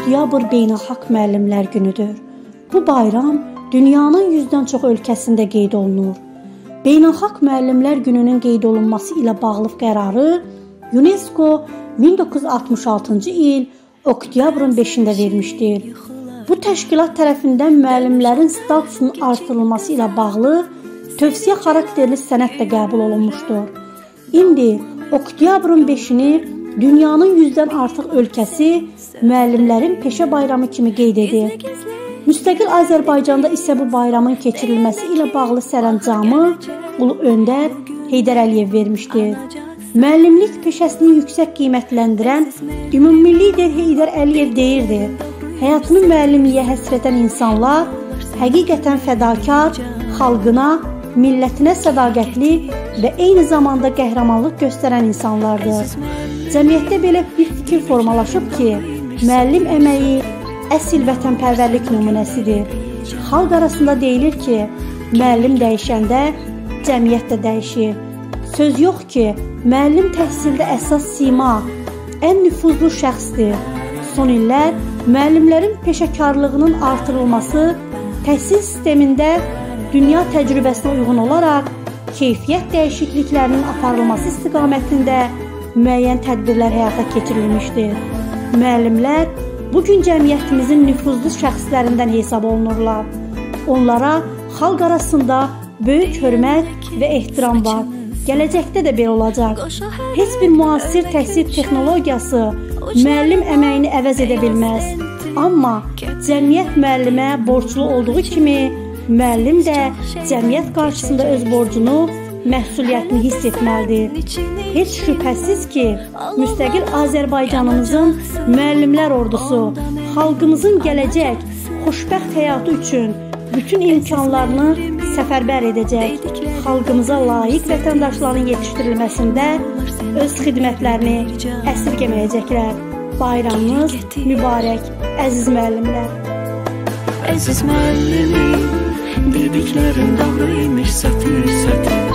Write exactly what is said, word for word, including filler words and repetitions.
oktyabr Beynəlxalq Müəllimlər Günüdür. Bu bayram dünyanın yüzdən çox ölkəsində qeyd olunur. Beynəlxalq Müəllimlər Gününün qeyd olunması ilə bağlı qərarı UNESCO min doqquz yüz altmış altıncı il oktyabrın beşində vermişdir. Bu təşkilat tərəfindən müəllimlərin statusunun artırılması ilə bağlı tövsiyə xarakterli sənəd də qəbul olunmuşdur. İndi oktyabrın beşini dünyanın yüzdən artıq ölkəsi müəllimlərin peşə bayramı kimi qeyd edir. Müstəqil Azərbaycanda isə bu bayramın keçirilməsi ilə bağlı sərəncamı Ulu Öndər Heydər Əliyev vermişdir. Müəllimlik peşəsini yüksək qiymətləndirən ümumilli lider Heydər Əliyev deyirdi: həyatını müəllimliyə həsr edən insanlar həqiqətən fədakar, xalqına, millətinə sədaqətli və eyni zamanda qəhrəmanlıq göstərən insanlardır. Cəmiyyətdə belə bir fikir formalaşıb ki, müəllim əməyi əsl vətənpərvərlik nümunəsidir. Xalq arasında deyilir ki, müəllim dəyişəndə cəmiyyət də dəyişir. Söz yox ki, müəllim təhsildə əsas sima, ən nüfuzlu şəxsdir. Son illər müəllimlərin peşəkarlığının artırılması, təhsil sistemində dünya təcrübəsinə uyğun olaraq keyfiyyət dəyişikliklərinin aparılması istiqamətində müəyyən tədbirlər həyata keçirilmişdir. Müəllimlər bugün cəmiyyətimizin nüfuzlu şəxslərindən hesab olunurlar. Onlara xalq arasında böyük hörmət və ehtiram var. Gələcəkdə də belə olacaq. Heç bir müasir təhsil texnologiyası müəllim əməyini əvəz edə bilməz. Amma cəmiyyət müəllimə borclu olduğu kimi, müəllim də cəmiyyət qarşısında öz borcunu, məsuliyyətini hiss etməlidir. Heç şübhəsiz ki, müstəqil Azərbaycanımızın müəllimlər ordusu xalqımızın gələcək, xoşbəxt həyatı üçün bütün imkanlarını səfərbər edəcək. Xalqımıza layiq vətəndaşların yetişdirilməsində öz xidmətlərini əsirgəməyəcəklər. Bayramınız mübarək, əziz müəllimlər. Əziz müəllimim, dediklərin doğru imiş, sətir sətir.